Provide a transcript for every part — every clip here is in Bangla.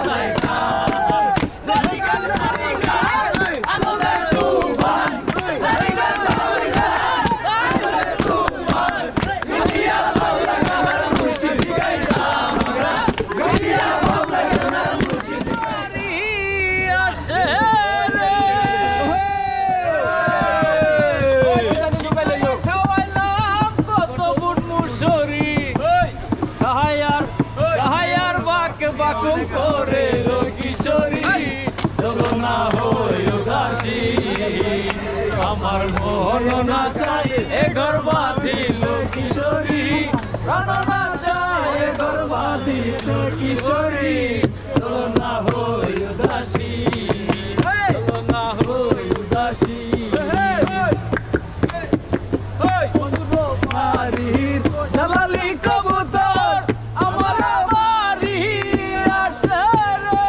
বাকুম করে কিশোরী চলো না হই উদাসী আমার মন না চাই এ ঘর বাঁধিল কিশোরী প্রাণ না চাই এ ঘর বাঁধিল কিশোরী চলো না হই উদাসী চলো না হই উদাসী বাড়ির জালালি কবুতর আমার বাড়ি আসে রে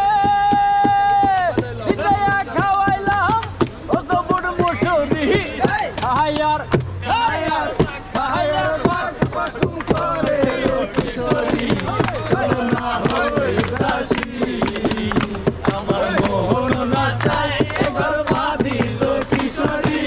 বিজয়া খাওয়াইলাম ও তো বুড় মুসুরি হায়ার হায়ার হায়ার বাকুম করে কিশোরী চলো না হই উদাসী আমার মোহন না চাই এ ঘর বাঁধিল কিশোরী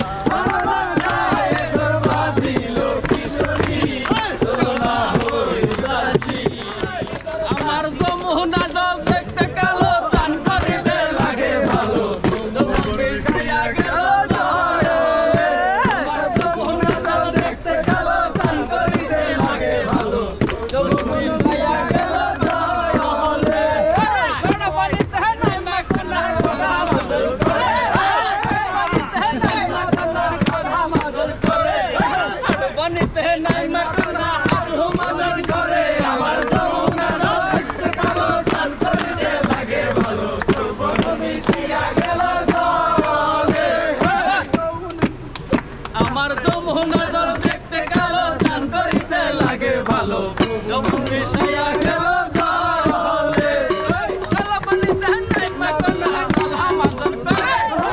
আমার যমুনা জল দেখতে কালো চান করিতে লাগে ভালো যমুন মিশাইয়া গেল জলে কালা পানিতে নাই মাকনা কালা মাজন করে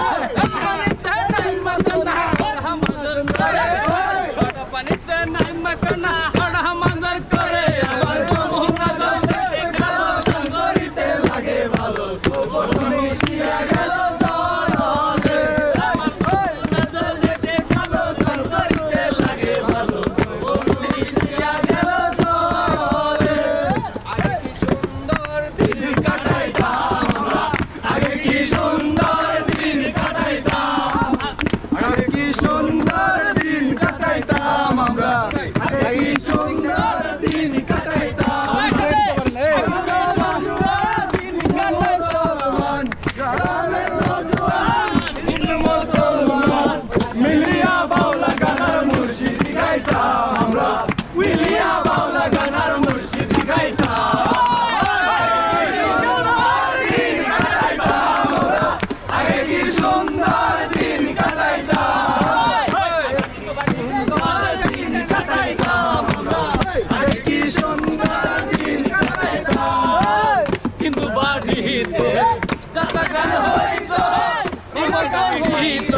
পানিতে নাই মাকনা কালা মাজন করে পানিতে নাই মাকনা কালা মাজন করে আমার যমুনা জল দেখতে কালো চান করিতে লাগে ভালো যমুন মিশাইয়া গেল কিন্তু বাড়িতে যাত্রা গান হইতো